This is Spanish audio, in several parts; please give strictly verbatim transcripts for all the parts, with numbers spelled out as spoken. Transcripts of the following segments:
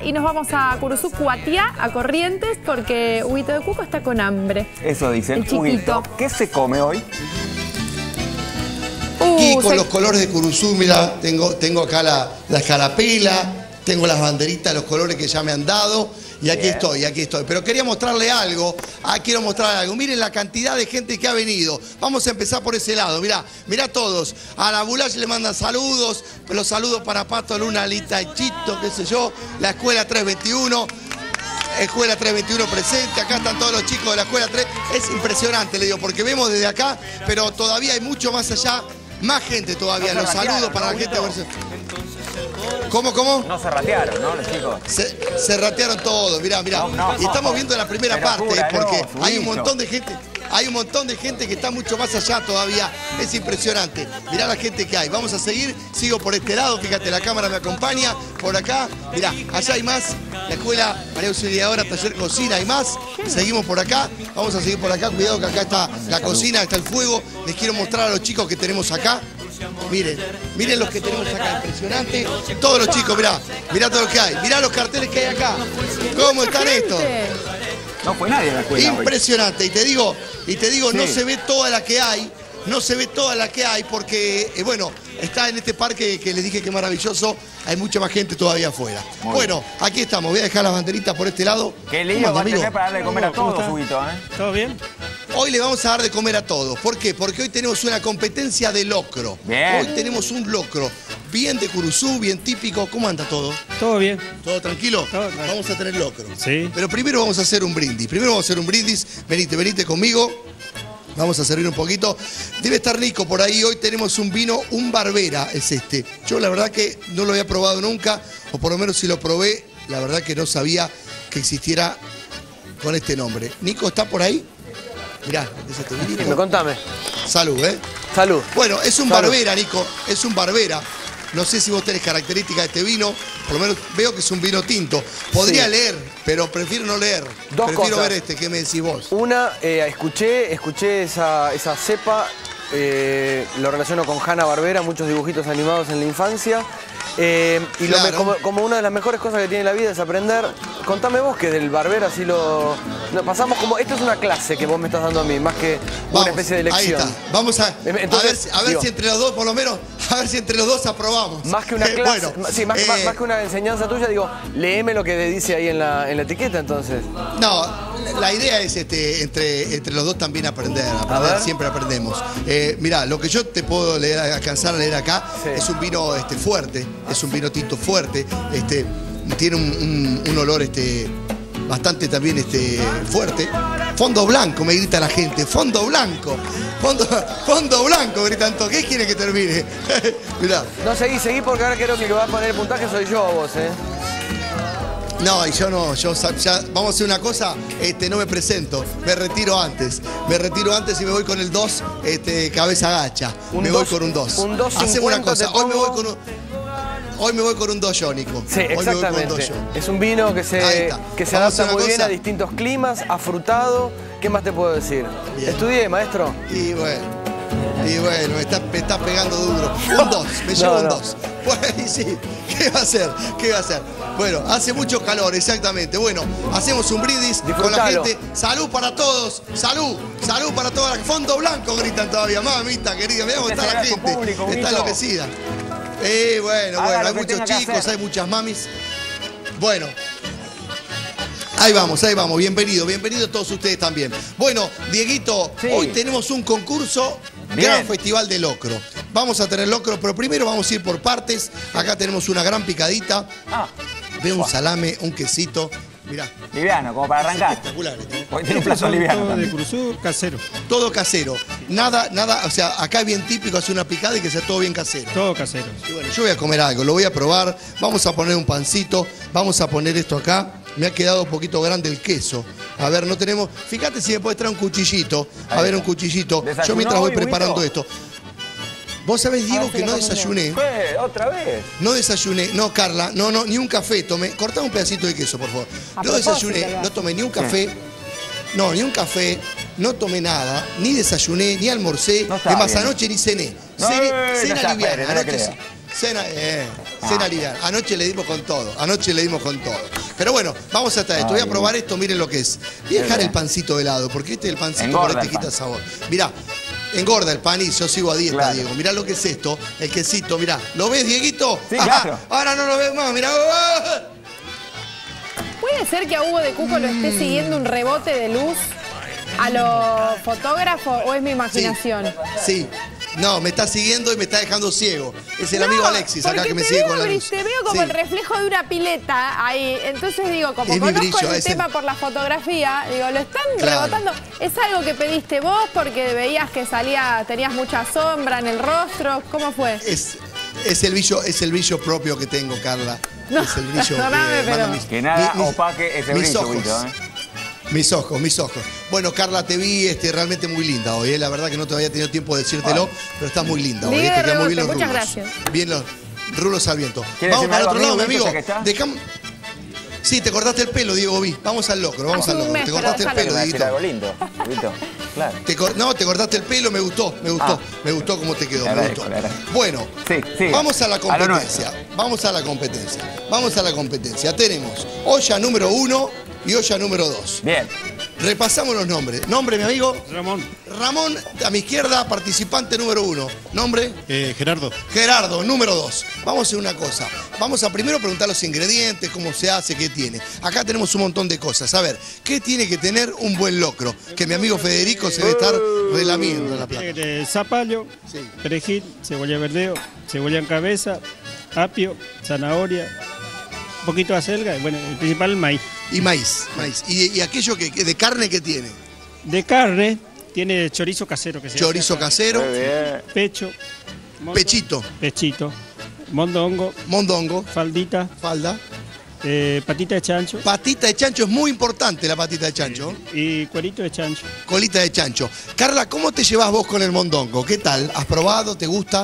y nos vamos a Curuzú, Cuatiá, a Corrientes, porque Huguito de Cuco está con hambre. Eso dicen. El chiquito. Huguito, ¿qué se come hoy? Aquí Uh, con se... los colores de Curuzú, mira, tengo, tengo acá la, la escarapela, tengo las banderitas, los colores que ya me han dado. Y aquí Bien. estoy, aquí estoy. Pero quería mostrarle algo. Ah, quiero mostrarle algo. Miren la cantidad de gente que ha venido. Vamos a empezar por ese lado. Mirá, mirá todos. A la Bulash le mandan saludos. Los saludos para Pato, Luna, Lita y Chito, qué sé yo. La Escuela tres veintiuno. Escuela tres veintiuno presente. Acá están todos los chicos de la Escuela tres. Es impresionante, le digo, porque vemos desde acá, pero todavía hay mucho más allá. Más gente todavía. No los saludos para la gente. ¿Cómo, cómo? No se ratearon, ¿no, los chicos? Se, se ratearon todos, mirá, mirá. No, no, y estamos viendo la primera parte, jura, porque no, hay un montón de gente, hay un montón de gente que está mucho más allá todavía. Es impresionante. Mirá la gente que hay. Vamos a seguir, sigo por este lado, fíjate, la cámara me acompaña, por acá, mirá, allá hay más, la escuela María Auxiliadora, taller cocina, hay más. Seguimos por acá, vamos a seguir por acá, cuidado que acá está la cocina, está el fuego. Les quiero mostrar a los chicos que tenemos acá. Miren, miren los que tenemos acá, impresionante. Todos los chicos, mirá, mirá todo lo que hay. Mirá los carteles que hay acá. ¿Cómo están estos? No fue nadie en la escuela. Impresionante. Hoy. Y te digo, y te digo, sí. no se ve toda la que hay. No se ve toda la que hay porque, eh, bueno, está en este parque que les dije que es maravilloso. Hay mucha más gente todavía afuera. Muy bueno, bien. Aquí estamos. Voy a dejar las banderitas por este lado. Qué lío va a tener para darle de comer a todos, Huguito, ¿eh? ¿Todo bien? Hoy le vamos a dar de comer a todos. ¿Por qué? Porque hoy tenemos una competencia de locro. Bien. Hoy tenemos un locro bien de Curuzú, bien típico. ¿Cómo anda todo? Todo bien. ¿Todo tranquilo? Todo tranquilo. Vamos a tener locro. Sí. Pero primero vamos a hacer un brindis. Primero vamos a hacer un brindis. Venite, venite conmigo. Vamos a servir un poquito. Debe estar Nico por ahí. Hoy tenemos un vino, un Barbera es este. Yo la verdad que no lo había probado nunca, o por lo menos si lo probé, la verdad que no sabía que existiera con este nombre. Nico, ¿está por ahí? Mirá, es este vinito. Dime, contame. Salud, ¿eh? Salud. Bueno, es un Salud. Barbera, Nico. Es un Barbera. No sé si vos tenés características de este vino. Por lo menos veo que es un vino tinto. Podría sí. leer, pero prefiero no leer. Dos prefiero cosas. ver este. ¿Qué me decís vos? Una, eh, escuché, escuché esa, esa cepa. Eh, lo relaciono con Hanna-Barbera, muchos dibujitos animados en la infancia. Eh, y claro. lo me, como, como una de las mejores cosas que tiene la vida es aprender. Contame vos que del Barbera así lo, lo pasamos como. Esto es una clase que vos me estás dando a mí, más que Vamos, una especie de lección. Ahí está. Vamos a, Entonces, a ver, a ver digo, si entre los dos, por lo menos, a ver si entre los dos aprobamos. Más que una Eh, clase, bueno, sí, más, eh, más, más que una enseñanza tuya, digo, léeme lo que dice ahí en la, en la etiqueta entonces. No, la idea es este, entre, entre los dos también aprender, aprender siempre aprendemos. Eh, mirá, lo que yo te puedo leer, alcanzar a leer acá, sí. es un vino este, fuerte, es un vino tinto fuerte, este, tiene un, un, un olor este, bastante también este, fuerte. Fondo blanco, me grita la gente, fondo blanco, fondo, fondo blanco, gritan todos. ¿Qué quiere que termine? Mirá. No, seguí, seguí porque ahora creo que el que va a poner el puntaje soy yo a vos, ¿eh? No, y yo no, yo ya, vamos a hacer una cosa, este, no me presento, me retiro antes, me retiro antes y me voy con el dos, este, cabeza gacha, me dos, voy con un dos. Un dos Hacemos una cosa, hoy me voy con un, hoy me voy con un dos yo, Nico. Sí, hoy exactamente. Me voy con un dos yo. Es un vino que se, que se adapta muy cosa. bien a distintos climas, afrutado. ¿Qué más te puedo decir? Bien. Estudié, maestro. Y bueno. Y bueno, me está, me está pegando duro. Un dos, me llevo no, un dos. No. Bueno, y sí, ¿qué va a hacer? ¿Qué va a hacer? Bueno, hace mucho calor, exactamente. Bueno, hacemos un brindis con la gente. Salud para todos, salud, salud para toda la... Fondo blanco gritan todavía, mamita querida, mirá cómo está la gente. Público, está enloquecida. Eh, bueno, Haga bueno, hay muchos chicos, hay muchas mamis. Bueno. Ahí vamos, ahí vamos, bienvenido, bienvenido todos ustedes también. Bueno, Dieguito, sí. hoy tenemos un concurso, Bien. Gran Festival de Locro. Vamos a tener locro, pero primero vamos a ir por partes. Acá tenemos una gran picadita. Ah. Veo un salame, un quesito. Mirá. Liviano, como para arrancar. Espectacular. ¿eh? Hoy tiene un plato liviano. Todo de Curuzú, casero. Todo casero. Nada, nada, o sea, acá es bien típico hacer una picada y que sea todo bien casero. Todo casero. Y bueno, yo voy a comer algo, lo voy a probar. Vamos a poner un pancito, vamos a poner esto acá. Me ha quedado un poquito grande el queso. A ver, no tenemos... Fíjate si me puedes traer un cuchillito. A ver, un cuchillito. Yo mientras voy preparando esto. Vos sabés, Diego, que no desayuné. ¿Qué? ¿Otra vez? No desayuné. No, Carla. No, no, ni un café tomé. Cortá un pedacito de queso, por favor. No desayuné, no tomé ni un café. No, ni un café. No tomé nada. Ni desayuné, ni almorcé. No de más bien. anoche ni cené. No, Cené, no, cena no liviana. espere, no Anoche creo. cena... Eh. Cena liviana. Anoche le dimos con todo. Anoche le dimos con todo. Pero bueno, vamos a traer esto. Voy a probar esto, miren lo que es. Voy a dejar el pancito de lado, porque este es el pancito Engorda por ahí te el quita pan. sabor. Mirá, engorda el pan y yo sigo a dieta, Claro. Diego. Mirá lo que es esto, el quesito, mirá. ¿Lo ves, Dieguito? Sí, Ajá. claro. Ahora no lo ves más, mirá. ¡Ah! ¿Puede ser que a Hugo de Cuco lo esté siguiendo un rebote de luz a los fotógrafos o es mi imaginación? Sí. No, me está siguiendo y me está dejando ciego. Es el No, amigo Alexis acá porque que me te sigue veo, con la Bri- luz. Te veo como Sí. el reflejo de una pileta ahí. Entonces digo, como Es mi conozco brillo, el es el- tema por la fotografía, digo, lo están Claro. rebotando. ¿Es algo que pediste vos porque veías que salía, tenías mucha sombra en el rostro? ¿Cómo fue? Es, es el brillo, es el brillo propio que tengo, Carla. No, es el brillo perdóname, que pero- manda mis- Que nada mi- mis- opaque ese mis brillo, ojos. Huguito, ¿eh? Mis ojos, mis ojos. Bueno, Carla, te vi este, realmente muy linda hoy. ¿eh? La verdad que no te había tenido tiempo de decírtelo, pero estás muy linda hoy. Ligue ¿eh? de Te quedan muy bien los rebote, muchas rulos. gracias. Bien los rulos al viento. ¿Quieres Vamos decirme para el algo otro a mí, lado, mi Huguito, amigo. ya que está? Dejam- Sí, te cortaste el pelo, Diego, vi. Vamos al locro, vamos Hace al un locro. mes, Te pero cortaste el déjalo. pelo, Me va a decir Dieguito. algo lindo, Huguito. Claro. Te cor- no, te cortaste el pelo, me gustó, me gustó, Ah. me gustó cómo te quedó, Le me agradezco, gustó. le agradezco. Bueno, Sí, sí. vamos a la A lo competencia, vamos a la competencia, vamos a la competencia. Tenemos olla número uno y olla número dos. Bien. Repasamos los nombres. Nombre, mi amigo. Ramón. Ramón, a mi izquierda, participante número uno. Nombre. Eh, Gerardo. Gerardo, número dos. Vamos a hacer una cosa. Vamos a primero preguntar los ingredientes, cómo se hace, qué tiene. Acá tenemos un montón de cosas. A ver, ¿qué tiene que tener un buen locro? Que mi amigo Federico se debe estar relamiendo en la Tiene plata. que tener zapallo, Sí. perejil, cebolla verdeo, cebolla en cabeza, apio, zanahoria, un poquito de acelga y bueno, el principal el maíz. Y maíz, maíz. ¿Y, y aquello que, que de carne que tiene? De carne tiene chorizo casero que se Chorizo hace acá. casero, Muy bien. Pecho, mondo- pechito, pechito, mondongo, mondongo, faldita, falda. eh, patita de chancho Patita de chancho, es muy importante la patita de chancho. y cuerito de chancho. Colita de chancho. Carla, ¿cómo te llevas vos con el mondongo? ¿Qué tal? ¿Has probado? ¿Te gusta?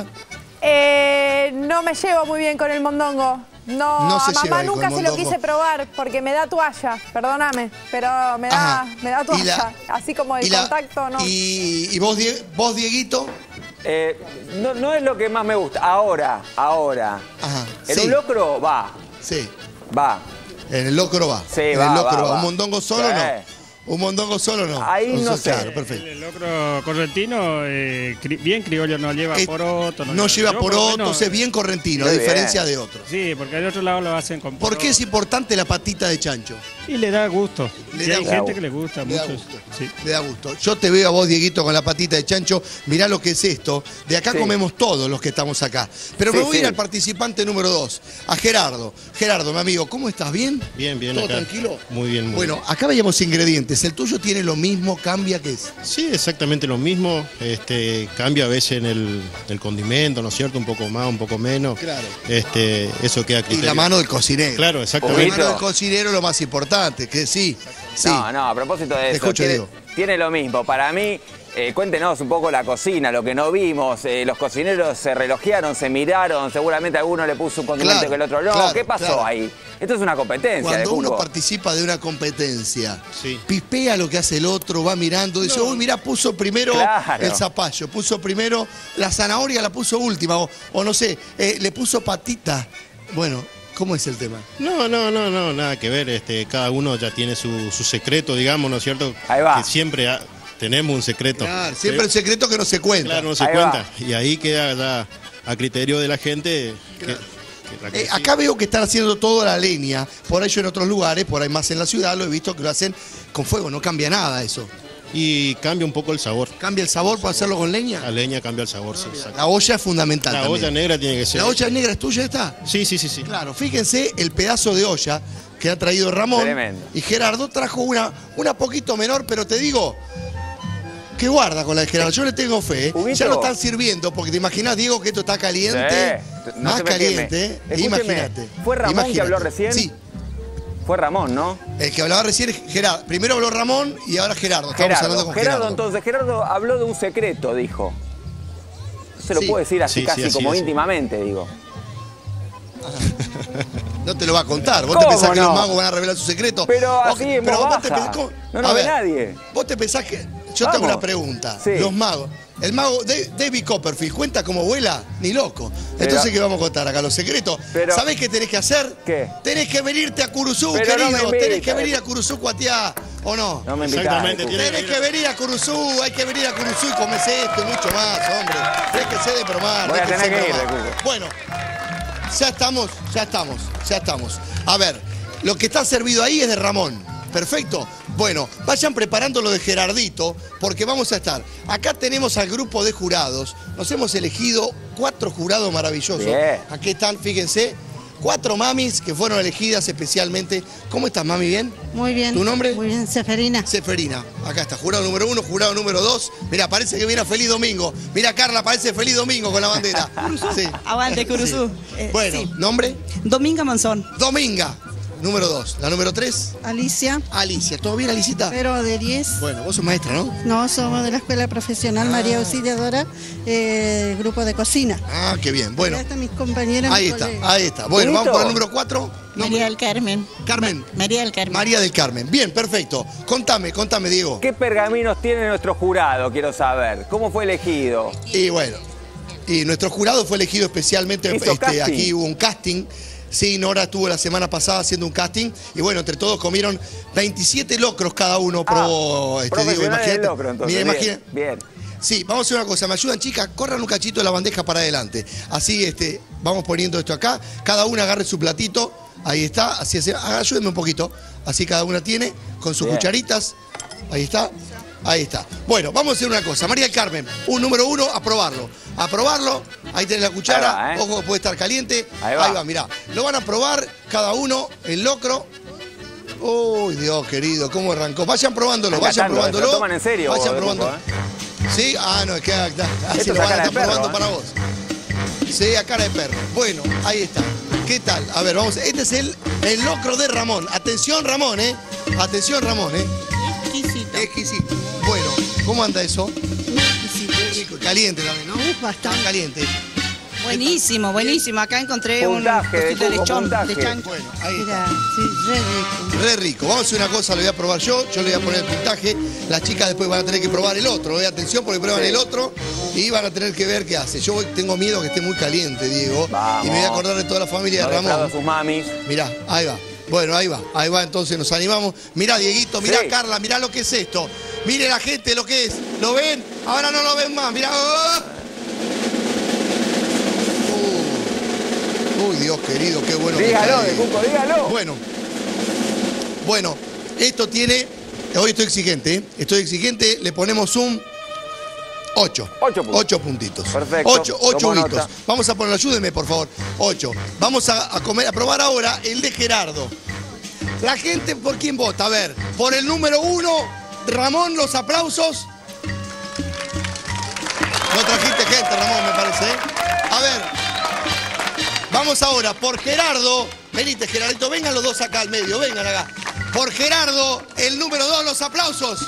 Eh, no me llevo muy bien con el mondongo. No, No se a mamá lleva bien con nunca el se lo mondongo. quise probar porque me da toalla, perdóname, pero me da, Ajá. me da Y toalla. la- Así como el y la- contacto, no. Y, y vos, Die- vos, Dieguito, Eh, no, no es lo que más me gusta. Ahora, ahora. Ajá, En sí. un locro va, sí, va. en el locro va. Sí, en va, el locro va, va. va. ¿Un mondongo solo Sí. no? ¿Un mondongo solo no? Ahí no sé. Claro, perfecto. El locro correntino, eh, cri- bien criollo, no lleva Eh, poroto. No lleva yo por lo porotos, menos- es bien correntino, a Muy diferencia bien. de otros. Sí, porque al otro lado lo hacen con ¿Por qué es poroto. importante la patita de chancho? Y le da gusto. Le Y da hay gusto. gente que le gusta Le da mucho. gusto. Sí. Le da gusto. Yo te veo a vos, Dieguito, con la patita de chancho. Mirá lo que es esto. De acá Sí. comemos todos los que estamos acá. Pero Sí, me voy a ir sí. al participante número dos, a Gerardo. Gerardo, mi amigo, ¿cómo estás? ¿Bien? Bien, bien, ¿Todo acá. tranquilo? Muy bien, muy Bueno, acá veíamos ingredientes. ¿El tuyo tiene lo mismo? ¿Cambia qué es? Sí, exactamente lo mismo. Este, cambia a veces en el, el condimento, ¿no es cierto? Un poco más, un poco menos. Claro. Este, eso queda a Y criterio. la mano del cocinero. Claro, La exactamente. mano del cocinero es lo más importante, que sí. Sí. No, no, a propósito de Te eso, escucho, tiene, Diego. tiene lo mismo. Para mí, eh, cuéntenos un poco la cocina, lo que no vimos. Eh, los cocineros se relojearon, se miraron, seguramente alguno le puso un condimento Claro, que el otro no. claro, ¿Qué pasó claro. ahí? Esto es una competencia Cuando de uno Cuco. participa de una competencia, Sí. pispea lo que hace el otro, va mirando, dice, uy, mirá, puso primero Claro. el zapallo, puso primero la zanahoria, la puso última, o, o no sé, eh, le puso patita. Bueno, ¿cómo es el tema? No, no, no, no, nada que ver. Este, cada uno ya tiene su, su secreto, digamos, ¿no es cierto? Ahí va. Que siempre ha- tenemos un secreto. Claro, siempre el secreto que no se cuenta. Claro, no se Ahí cuenta. va. Y ahí queda ya a criterio de la gente. que- que la Eh, cocina- acá veo que están haciendo toda la leña, por ello en otros lugares, por ahí más en la ciudad, lo he visto que lo hacen con fuego, no cambia nada eso. Y cambia un poco el sabor. ¿Cambia el sabor por hacerlo con leña? La leña cambia el sabor, sí, exacto. La olla es fundamental La también. olla negra tiene que ser. ¿La olla negra es tuya esta? Sí, sí, sí, sí. Claro, fíjense el pedazo de olla que ha traído Ramón. Tremendo. Y Gerardo trajo una, una poquito menor, pero te digo, que guarda con la de Gerardo. Yo le tengo fe. ¿eh? Huguito. Ya lo están sirviendo, porque te imaginas, Diego, que esto está caliente. Sí, no más se me caliente, queme. ¿eh? Escúcheme, Imagínate. ¿fue Ramón que Imagínate. habló recién? Sí, Fue Ramón, ¿no? el que hablaba recién es Gerardo. Primero habló Ramón y ahora Gerardo. Estamos hablando Gerardo, con Gerardo, Gerardo. entonces, Gerardo habló de un secreto, dijo. Se lo Sí. puedo decir así, Sí, sí, casi así como es. íntimamente, digo. No te lo va a contar. Vos te ¿Cómo pensás que no? los magos van a revelar su secreto. Pero Vos- así en voz vos te baja. pensás- ¿cómo? No lo A ve ver, nadie. Vos te pensás que. Yo Vamos. tengo una pregunta. Sí. Los magos. El mago de, David Copperfield cuenta cómo vuela, ni loco. Entonces, pero, ¿qué vamos a contar acá? Los secretos. Pero, ¿sabés qué tenés que hacer? ¿Qué? Tenés que venirte a Curuzú, pero querido. No me tenés que venir a Curuzú, Cuatiá, ¿o no? No me Exactamente. Tenés que, que venir a Curuzú, hay que venir a Curuzú y comerse esto y mucho más, hombre. Déjese de bromar. Voy a tener que ir, bueno, ya estamos, ya estamos, ya estamos. A ver, lo que está servido ahí es de Ramón. Perfecto. Bueno, vayan preparando lo de Gerardito, porque vamos a estar. Acá tenemos al grupo de jurados. Nos hemos elegido cuatro jurados maravillosos. Bien. Aquí están, fíjense. Cuatro mamis que fueron elegidas especialmente. ¿Cómo estás, mami? ¿Bien? Muy bien. ¿Tu nombre? Muy bien, Seferina. Seferina. Acá está, jurado número uno, jurado número dos. Mira, parece que viene a Feliz Domingo. Mira, Carla, parece Feliz Domingo con la bandera. Sí. Aguante, Curuzú. Sí. Eh, bueno, sí. ¿nombre? Dominga Monzón. Dominga. Número dos. La número tres. Alicia. Alicia. ¿Todo bien, Alicita? Pero de diez. Bueno, vos sos maestra, ¿no? No, somos de la Escuela Profesional Ah. María Auxiliadora, eh, grupo de cocina. Ah, qué bien. Bueno. Ahí están mis compañeras. Ahí mis está, colegas. ahí está. Bueno, ¿Bonito? vamos por el número cuatro. María del Carmen. Carmen. María del Carmen. María del Carmen. Bien, perfecto. Contame, contame, Diego. ¿Qué pergaminos tiene nuestro jurado? Quiero saber. ¿Cómo fue elegido? Y bueno, y nuestro jurado fue elegido especialmente, ¿Hizo este, casting? aquí hubo un casting. Sí, Nora estuvo la semana pasada haciendo un casting y bueno, entre todos comieron veintisiete locros cada uno, probó, Ah, este, Diego, profesionales imagínate. del locro, entonces. Mira, Bien, imagina- bien. Sí, vamos a hacer una cosa, me ayudan chicas, corran un cachito de la bandeja para adelante. Así, este, vamos poniendo esto acá, cada una agarre su platito, ahí está, así, así, ayúdenme un poquito, así cada una tiene, con sus Bien. cucharitas, ahí está, ahí está. Bueno, vamos a hacer una cosa, María del Carmen, un número uno, a probarlo, a probarlo, ahí tenés la cuchara, Ahí va, ¿eh? ojo, puede estar caliente, Ahí va. ahí va, mirá, lo van a probar cada uno, el locro. Uy, Dios querido, cómo arrancó. Vayan probándolo, Están vayan catando, probándolo. lo toman en serio, Vayan vos, probando. Cuco, Sí, ah, no, es que ah, así Esto lo es van a a cara estar de perro, probando ¿eh? para vos. Sí, a cara de perro. Bueno, ahí está. ¿Qué tal? A ver, vamos. Este es el, el locro de Ramón. Atención, Ramón, ¿eh? Atención, Ramón, ¿eh? Exquisito. Exquisito. Bueno, ¿cómo anda eso? Exquisito. Rico, caliente también, ¿no? Uf, bastante. Tan caliente. Buenísimo, buenísimo. Acá encontré Puntaje, un cosito de Cuco, lechón, puntaje. de chancho. Bueno, ahí está. Mira, sí, re rico. Re rico. Vamos a hacer una cosa, lo voy a probar yo. Yo le voy a poner el puntaje. Las chicas después van a tener que probar el otro. ¿eh? Atención porque prueban Sí. el otro y van a tener que ver qué hace. Yo voy- tengo miedo que esté muy caliente, Diego. Vamos. Y me voy a acordar de toda la familia No de defrauda Ramón. a sus mamis. Mirá, ahí va. Bueno, ahí va. Ahí va, entonces nos animamos. Mirá, Dieguito, mirá, Sí. Carla, mirá lo que es esto. Mire la gente lo que es. ¿Lo ven? Ahora no lo ven más. Mirá. ¡Oh! Uh. Uy, Dios querido, qué bueno que Dígalo, está de Diego. Cuco, dígalo. Bueno, bueno, esto tiene, hoy estoy exigente, ¿eh? Estoy exigente, le ponemos un ocho. Ocho puntos. Ocho puntitos. Perfecto, Ocho, ocho tomo guitos. nota. Vamos a ponerlo, ayúdeme, por favor. Ocho. Vamos a, a comer, a probar ahora el de Gerardo. La gente, ¿por quién vota? A ver, por el número uno, Ramón, los aplausos. No trajiste gente, Ramón, me parece, ¿eh? A ver, vamos ahora por Gerardo. Venite, Gerardito, vengan los dos acá al medio, vengan acá. Por Gerardo, el número dos, los aplausos.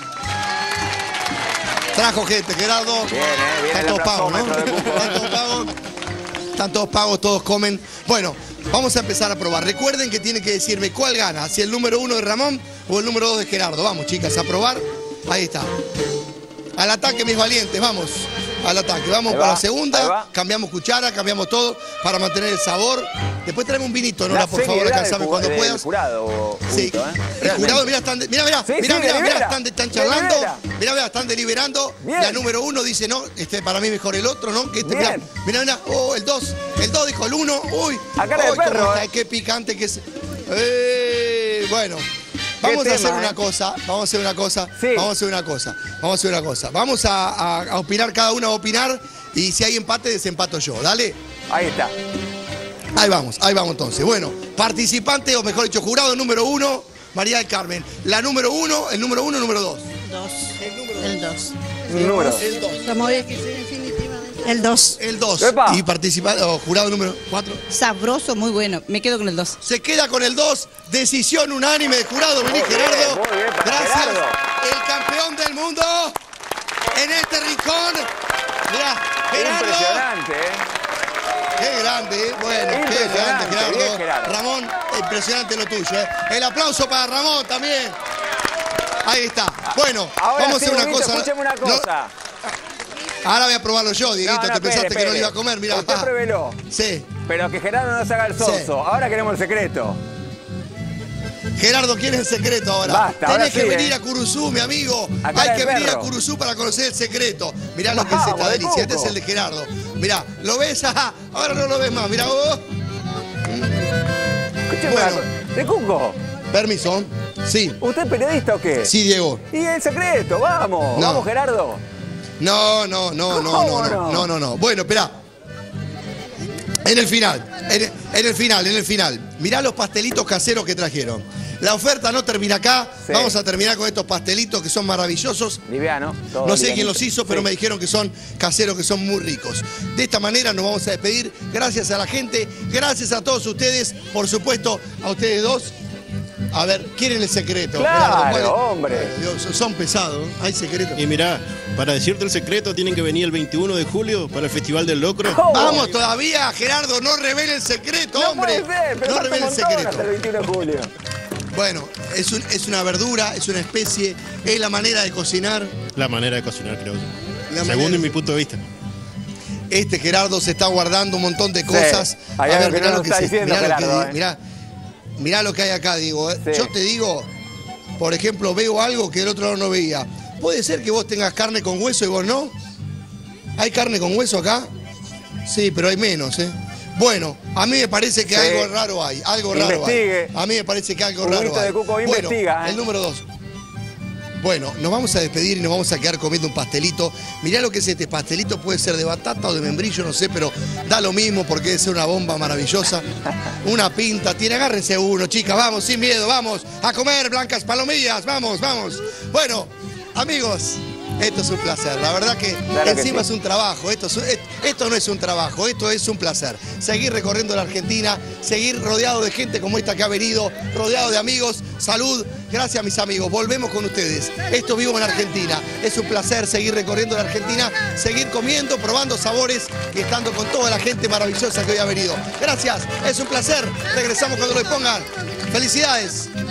Trajo gente, Gerardo. Bien, eh, bien Están el todos pagos, ¿no? aplausómetro de Cuco. Están todos pagos. Están todos pagos, todos comen. Bueno, vamos a empezar a probar. Recuerden que tienen que decirme cuál gana, si el número uno de Ramón o el número dos de Gerardo. Vamos, chicas, a probar. Ahí está. Al ataque, mis valientes, vamos. Al ataque. Vamos Ahí para va, la segunda. ahí va. Cambiamos cuchara, cambiamos todo para mantener el sabor. Después traeme un vinito, Nora, La por favor, seriedad alcanzame del ju- cuando del puedas. jurado, Sí, Huguito, ¿eh? el Realmente. jurado, mira, están, de- mira, mira, Sí, mira, sí, mira, mira, delibera. están, están charlando, Delibera. mira, mira, están deliberando. Bien. La número uno dice, no, este para mí mejor el otro, ¿no? Que este, mira, Bien. mira, mira, oh, el dos, el dos dijo el uno, uy, A cara de uy, cómo perro, está, eh. qué picante que es. Eh, bueno, vamos a tema, hacer eh. una cosa, vamos a hacer una cosa, Sí. vamos a hacer una cosa, vamos a hacer una cosa, vamos a, a- a opinar, cada uno va a opinar y si hay empate, desempato yo, dale. Ahí está. Ahí vamos, ahí vamos entonces. Bueno, participante, o mejor dicho, jurado número uno, María del Carmen. La número uno, el número uno, el número dos. Dos. El dos. Un número. El dos. Estamos definitivamente. El dos. El dos. ¡Epa! Y participante, o jurado número cuatro. Sabroso, muy bueno. Me quedo con el dos. Se queda con el dos. Decisión unánime de jurado. Vení, Muy bien, Gerardo. muy bien para Gracias. Gerardo. El campeón del mundo en este rincón. Mirá, Gerardo. Impresionante, ¿eh? Qué grande, ¿eh? Bueno, qué Impresionante, grande, Gerardo. bien, Gerardo. Ramón, impresionante lo tuyo, ¿eh? El aplauso para Ramón también. Ahí está. Bueno, Ahora vamos sí, a hacer una Huguito, cosa. escucheme una No- cosa. Ahora voy a probarlo yo, Dieguito. No, no, ¿Te espere, pensaste que no espere. lo iba a comer? Mirá. Usted Ah. pruébelo. Sí. Pero que Gerardo no se haga el soso. Sí. Ahora queremos el secreto. Gerardo, ¿quién es el secreto ahora? Basta, Tenés ahora que sí, venir eh. a Curuzú, mi amigo. Acá Hay el que venir perro. a Curuzú para conocer el secreto. Mirá lo que es Vamos, esta de delicia. Este es Cuco. el de Gerardo. Mirá, ¿lo ves? Ajá, ahora no lo ves más. Mirá vos. Escucheme Bueno. una cosa. De Cuco, Permiso. Sí. ¿usted es periodista o qué? Sí, Diego. Y el secreto, vamos. No. Vamos, Gerardo. No, no, no, no, ¿Cómo no, no, no? no, no, no. Bueno, esperá. En el final, en el, en el final, en el final. Mirá los pastelitos caseros que trajeron. La oferta no termina acá. Sí. Vamos a terminar con estos pastelitos que son maravillosos. Liviano. todo No sé quién livianito. los hizo, pero Sí. me dijeron que son caseros, que son muy ricos. De esta manera nos vamos a despedir. Gracias a la gente, gracias a todos ustedes, por supuesto, a ustedes dos. A ver, ¿quieren el secreto? Claro, Gerardo, ¿cuál es? hombre. Bueno, Dios, son pesados, ¿eh? Hay secretos. Y mirá, para decirte el secreto tienen que venir el veintiuno de julio para el Festival del Locro. ¿Cómo? Vamos todavía, Gerardo, no revele el secreto, No hombre. puede ser, pero no falta revele un el montón secreto. hasta el veintiuno de julio. Bueno, es, un- es una verdura, es una especie, es la manera de cocinar. La manera de cocinar, creo yo. La Según manera- en mi punto de vista. Este Gerardo se está guardando un montón de cosas. Hay algo que no mirá nos lo que está se- diciendo mirá lo que Gerardo, di- eh. mirá, mirá lo que hay acá, digo. eh. Sí. Yo te digo, por ejemplo, veo algo que el otro lado no veía. ¿Puede ser que vos tengas carne con hueso y vos no? ¿Hay carne con hueso acá? Sí, pero hay menos, ¿eh? Bueno, a mí me parece que Sí. algo raro hay, algo raro Investigue. hay. A mí me parece que algo Juguito raro hay. de Cuco Bueno, investiga, ¿eh? el número dos. Bueno, nos vamos a despedir y nos vamos a quedar comiendo un pastelito. Mirá lo que es este pastelito, puede ser de batata o de membrillo, no sé, pero da lo mismo porque es una bomba maravillosa. Una pinta, tiene, agárrense uno, chicas, vamos, sin miedo, vamos a comer blancas palomillas, vamos, vamos. Bueno, amigos, esto es un placer, la verdad que Claro que encima sí. es un trabajo, esto, es un- et- esto no es un trabajo, esto es un placer. Seguir recorriendo la Argentina, seguir rodeado de gente como esta que ha venido, rodeado de amigos, salud, gracias mis amigos, volvemos con ustedes. Esto Vivo en Argentina, es un placer seguir recorriendo la Argentina, seguir comiendo, probando sabores y estando con toda la gente maravillosa que hoy ha venido. Gracias, es un placer, regresamos cuando lo dispongan. Felicidades.